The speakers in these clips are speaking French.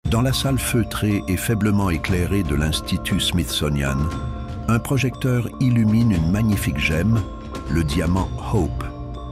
Dans la salle feutrée et faiblement éclairée de l'Institut Smithsonian, un projecteur illumine une magnifique gemme, le diamant Hope.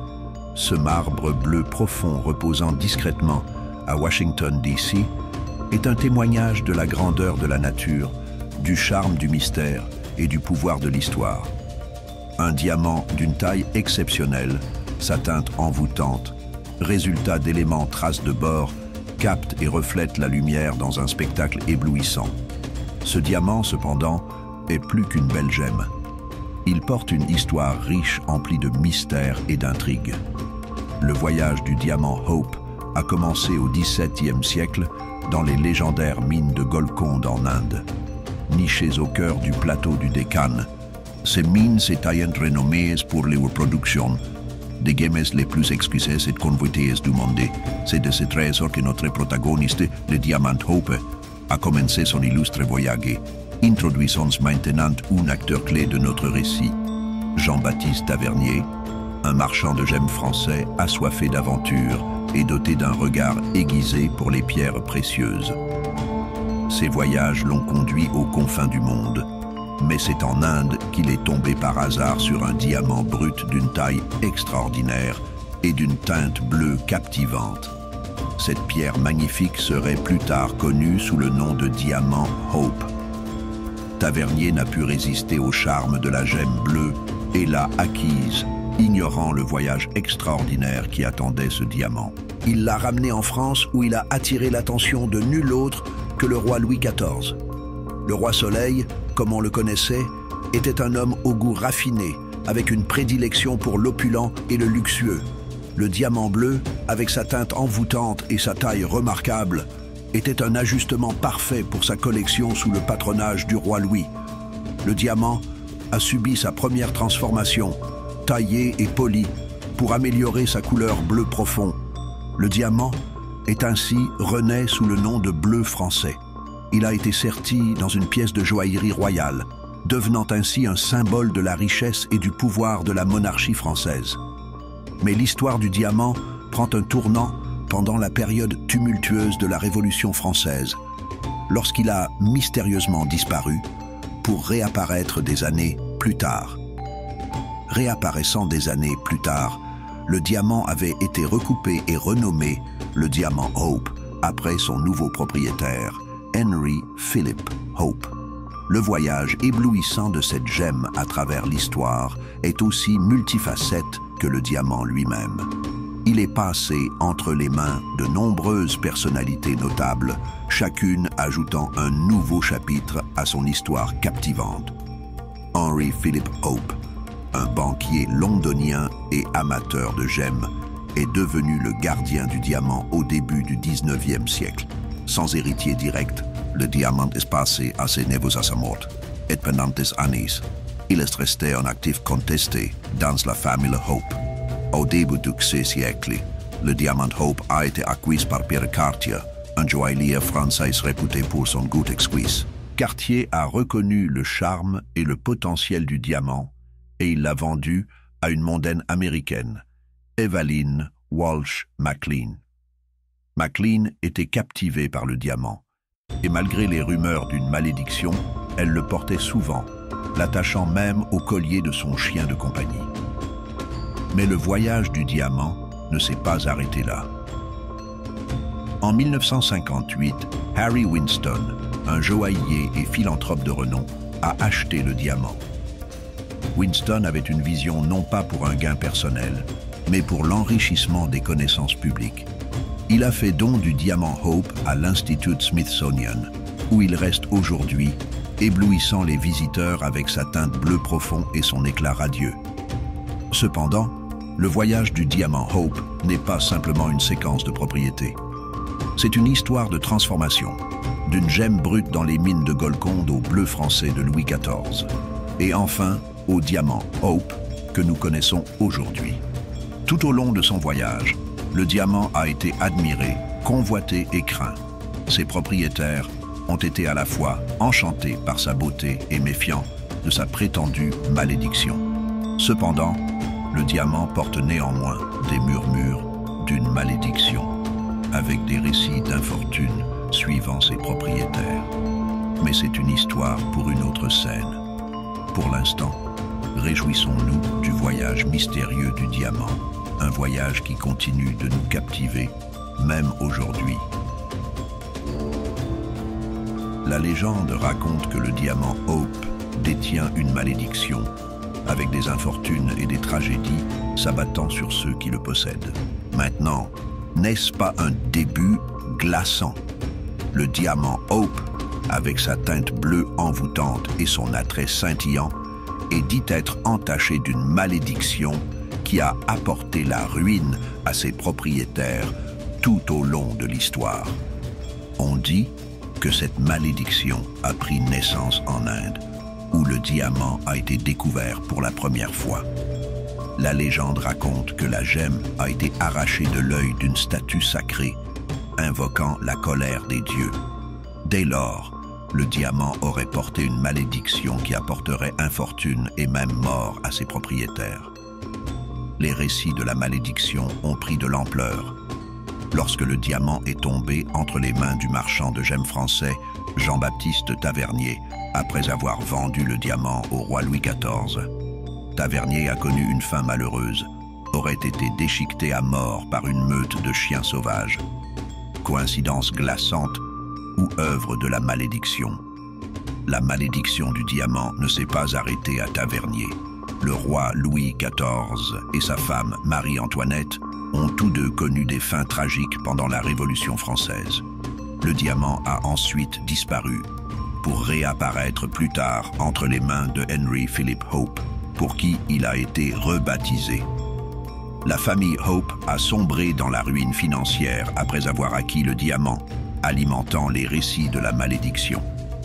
Ce marbre bleu profond reposant discrètement à Washington, D.C., est un témoignage de la grandeur de la nature, du charme du mystère et du pouvoir de l'histoire. Un diamant d'une taille exceptionnelle, sa teinte envoûtante, résultat d'éléments traces de bord, capte et reflète la lumière dans un spectacle éblouissant. Ce diamant, cependant, est plus qu'une belle gemme. Il porte une histoire riche emplie de mystères et d'intrigues. Le voyage du diamant Hope a commencé au XVIIe siècle dans les légendaires mines de Golconde en Inde. Nichées au cœur du plateau du Décan, ces mines étaient renommées pour leur production des gemmes les plus exquisites et convoitées du monde. C'est de ce trésor que notre protagoniste, le diamant Hope, a commencé son illustre voyage. Introduisons maintenant un acteur clé de notre récit, Jean-Baptiste Tavernier, un marchand de gemmes français assoiffé d'aventure et doté d'un regard aiguisé pour les pierres précieuses. Ses voyages l'ont conduit aux confins du monde, mais c'est en Inde qu'il est tombé par hasard sur un diamant brut d'une taille extraordinaire et d'une teinte bleue captivante. Cette pierre magnifique serait plus tard connue sous le nom de diamant Hope. Tavernier n'a pu résister au charme de la gemme bleue et l'a acquise, ignorant le voyage extraordinaire qui attendait ce diamant. Il l'a ramené en France où il a attiré l'attention de nul autre que le roi Louis XIV. Le roi Soleil, comme on le connaissait, était un homme au goût raffiné, avec une prédilection pour l'opulent et le luxueux. Le diamant bleu, avec sa teinte envoûtante et sa taille remarquable, était un ajustement parfait pour sa collection sous le patronage du roi Louis. Le diamant a subi sa première transformation, taillé et poli, pour améliorer sa couleur bleu profond. Le diamant est ainsi rené sous le nom de bleu français. Il a été serti dans une pièce de joaillerie royale, devenant ainsi un symbole de la richesse et du pouvoir de la monarchie française. Mais l'histoire du diamant prend un tournant pendant la période tumultueuse de la Révolution française, lorsqu'il a mystérieusement disparu pour réapparaître des années plus tard. Réapparaissant des années plus tard, le diamant avait été recoupé et renommé le diamant Hope après son nouveau propriétaire, Henry Philip Hope. Le voyage éblouissant de cette gemme à travers l'histoire est aussi multifacette que le diamant lui-même. Il est passé entre les mains de nombreuses personnalités notables, chacune ajoutant un nouveau chapitre à son histoire captivante. Henry Philip Hope, un banquier londonien et amateur de gemmes, est devenu le gardien du diamant au début du XIXe siècle. Sans héritier direct, le diamant est passé à ses neveux à sa mort. Et pendant des années, il est resté un actif contesté dans la famille Hope. Au début du siècle, le diamant Hope a été acquis par Pierre Cartier, un joaillier français réputé pour son goût exquis. Cartier a reconnu le charme et le potentiel du diamant et il l'a vendu à une mondaine américaine, Evaline Walsh McLean. McLean était captivée par le diamant, et malgré les rumeurs d'une malédiction, elle le portait souvent, l'attachant même au collier de son chien de compagnie. Mais le voyage du diamant ne s'est pas arrêté là. En 1958, Harry Winston, un joaillier et philanthrope de renom, a acheté le diamant. Winston avait une vision non pas pour un gain personnel, mais pour l'enrichissement des connaissances publiques. Il a fait don du diamant Hope à l'Institut Smithsonian, où il reste aujourd'hui, éblouissant les visiteurs avec sa teinte bleu profond et son éclat radieux. Cependant, le voyage du diamant Hope n'est pas simplement une séquence de propriété. C'est une histoire de transformation, d'une gemme brute dans les mines de Golconde au bleu français de Louis XIV, et enfin au diamant Hope que nous connaissons aujourd'hui. Tout au long de son voyage, le diamant a été admiré, convoité et craint. Ses propriétaires ont été à la fois enchantés par sa beauté et méfiants de sa prétendue malédiction. Cependant, le diamant porte néanmoins des murmures d'une malédiction, avec des récits d'infortune suivant ses propriétaires. Mais c'est une histoire pour une autre scène. Pour l'instant, réjouissons-nous du voyage mystérieux du diamant, un voyage qui continue de nous captiver, même aujourd'hui. La légende raconte que le diamant Hope détient une malédiction, avec des infortunes et des tragédies s'abattant sur ceux qui le possèdent. Maintenant, n'est-ce pas un début glaçant? Le diamant Hope, avec sa teinte bleue envoûtante et son attrait scintillant, est dit être entaché d'une malédiction qui a apporté la ruine à ses propriétaires tout au long de l'histoire. On dit que cette malédiction a pris naissance en Inde, où le diamant a été découvert pour la première fois. La légende raconte que la gemme a été arrachée de l'œil d'une statue sacrée, invoquant la colère des dieux. Dès lors, le diamant aurait porté une malédiction qui apporterait infortune et même mort à ses propriétaires. Les récits de la malédiction ont pris de l'ampleur lorsque le diamant est tombé entre les mains du marchand de gemmes français Jean-Baptiste Tavernier, après avoir vendu le diamant au roi Louis XIV. Tavernier a connu une fin malheureuse, aurait été déchiqueté à mort par une meute de chiens sauvages. Coïncidence glaçante ou œuvre de la malédiction? La malédiction du diamant ne s'est pas arrêtée à Tavernier. Le roi Louis XIV et sa femme Marie-Antoinette ont tous deux connu des fins tragiques pendant la Révolution française. Le diamant a ensuite disparu, pour réapparaître plus tard entre les mains de Henry Philip Hope, pour qui il a été rebaptisé. La famille Hope a sombré dans la ruine financière après avoir acquis le diamant, alimentant les récits de la malédiction.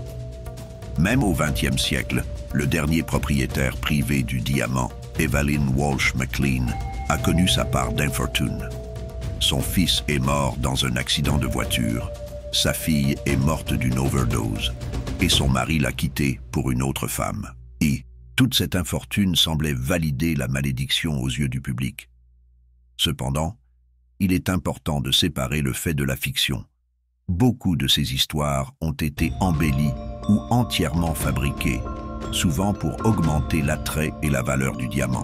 Même au XXe siècle, le dernier propriétaire privé du diamant, Evelyn Walsh McLean, a connu sa part d'infortune. Son fils est mort dans un accident de voiture, sa fille est morte d'une overdose, et son mari l'a quittée pour une autre femme. Et toute cette infortune semblait valider la malédiction aux yeux du public. Cependant, il est important de séparer le fait de la fiction. Beaucoup de ces histoires ont été embellies ou entièrement fabriquées, souvent pour augmenter l'attrait et la valeur du diamant.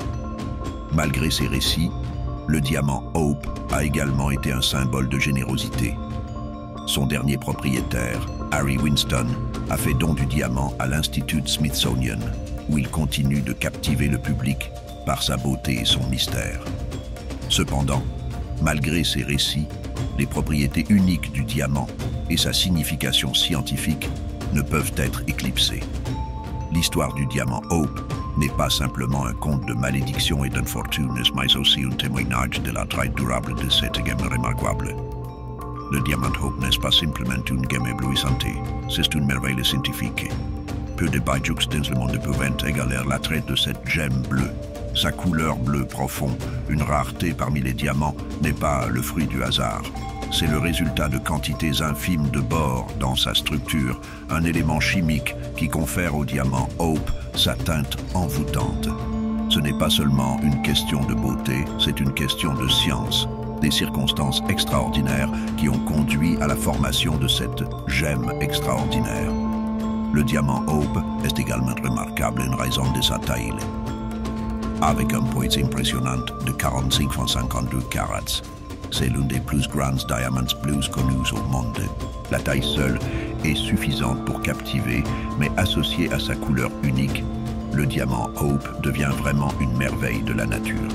Malgré ces récits, le diamant Hope a également été un symbole de générosité. Son dernier propriétaire, Harry Winston, a fait don du diamant à l'Institut Smithsonian, où il continue de captiver le public par sa beauté et son mystère. Cependant, malgré ces récits, les propriétés uniques du diamant et sa signification scientifique ne peuvent être éclipsées. L'histoire du diamant Hope n'est pas simplement un conte de malédiction et d'infortune, mais aussi un témoignage de la taille durable de cette gemme remarquable. Le diamant Hope n'est pas simplement une gemme éblouissante, c'est une merveille scientifique. Peu de bijouks dans le monde peuvent égaler l'attrait de cette gemme bleue. Sa couleur bleu profond, une rareté parmi les diamants, n'est pas le fruit du hasard. C'est le résultat de quantités infimes de bore dans sa structure, un élément chimique qui confère au diamant Hope sa teinte envoûtante. Ce n'est pas seulement une question de beauté, c'est une question de science, des circonstances extraordinaires qui ont conduit à la formation de cette gemme extraordinaire. Le diamant Hope est également remarquable en raison de sa taille. Avec un poids impressionnant de 45,52 carats. C'est l'un des plus grands diamants bleus connus au monde. La taille seule est suffisante pour captiver, mais associée à sa couleur unique, le diamant Hope devient vraiment une merveille de la nature.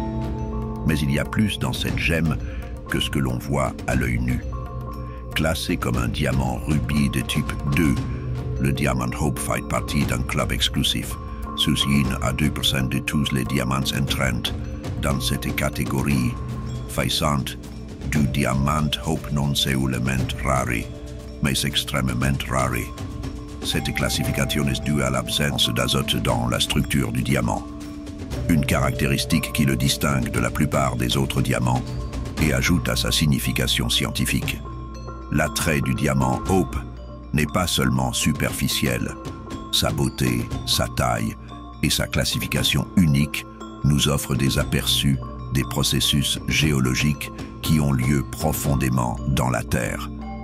Mais il y a plus dans cette gemme que ce que l'on voit à l'œil nu. Classé comme un diamant rubis de type 2, le diamant Hope fait partie d'un club exclusif. Soucié à 2% de tous les diamants entrants dans cette catégorie, faisant du diamant Hope non seulement rare, mais extrêmement rare. Cette classification est due à l'absence d'azote dans la structure du diamant, une caractéristique qui le distingue de la plupart des autres diamants et ajoute à sa signification scientifique. L'attrait du diamant Hope n'est pas seulement superficiel. Sa beauté, sa taille et sa classification unique nous offrent des aperçus des processus géologiques qui ont lieu profondément dans la Terre.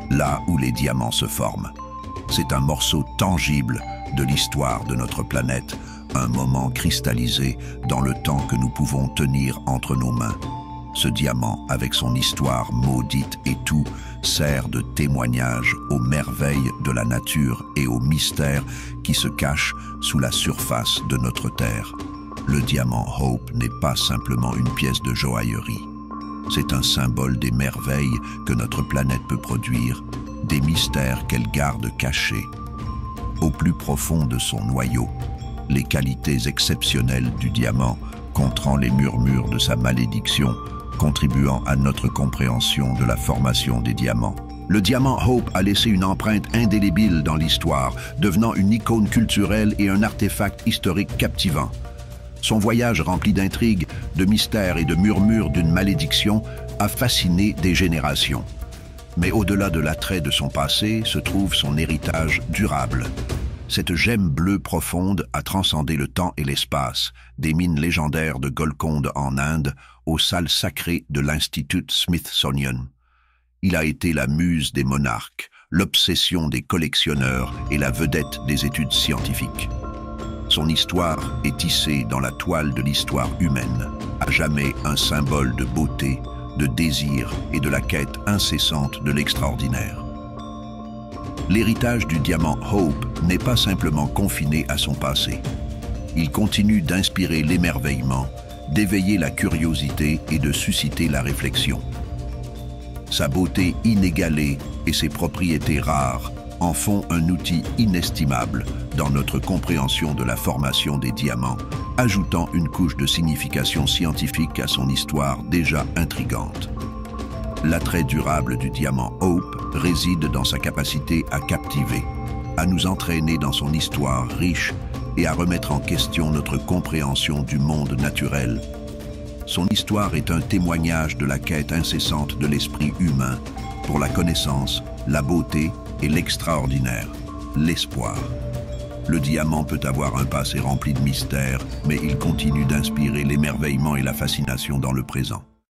là où les diamants se forment. C'est un morceau tangible de l'histoire de notre planète, un moment cristallisé dans le temps que nous pouvons tenir entre nos mains. Ce diamant, avec son histoire maudite et tout, sert de témoignage aux merveilles de la nature et aux mystères qui se cachent sous la surface de notre Terre. Le diamant Hope n'est pas simplement une pièce de joaillerie. C'est un symbole des merveilles que notre planète peut produire, des mystères qu'elle garde cachés. Au plus profond de son noyau, les qualités exceptionnelles du diamant, contrant les murmures de sa malédiction, contribuant à notre compréhension de la formation des diamants. Le diamant Hope a laissé une empreinte indélébile dans l'histoire, devenant une icône culturelle et un artefact historique captivant. Son voyage rempli d'intrigues, de mystères et de murmures d'une malédiction a fasciné des générations. Mais au-delà de l'attrait de son passé se trouve son héritage durable. Cette gemme bleue profonde a transcendé le temps et l'espace, des mines légendaires de Golconde en Inde aux salles sacrées de l'Institut Smithsonian. Il a été la muse des monarques, l'obsession des collectionneurs et la vedette des études scientifiques. Son histoire est tissée dans la toile de l'histoire humaine, à jamais un symbole de beauté, de désir et de la quête incessante de l'extraordinaire. L'héritage du diamant Hope n'est pas simplement confiné à son passé. Il continue d'inspirer l'émerveillement, d'éveiller la curiosité et de susciter la réflexion. Sa beauté inégalée et ses propriétés rares en font un outil inestimable dans notre compréhension de la formation des diamants, ajoutant une couche de signification scientifique à son histoire déjà intrigante. L'attrait durable du diamant Hope réside dans sa capacité à captiver, à nous entraîner dans son histoire riche et à remettre en question notre compréhension du monde naturel. Son histoire est un témoignage de la quête incessante de l'esprit humain pour la connaissance, la beauté et l'extraordinaire, l'espoir. Le diamant peut avoir un passé rempli de mystères, mais il continue d'inspirer l'émerveillement et la fascination dans le présent.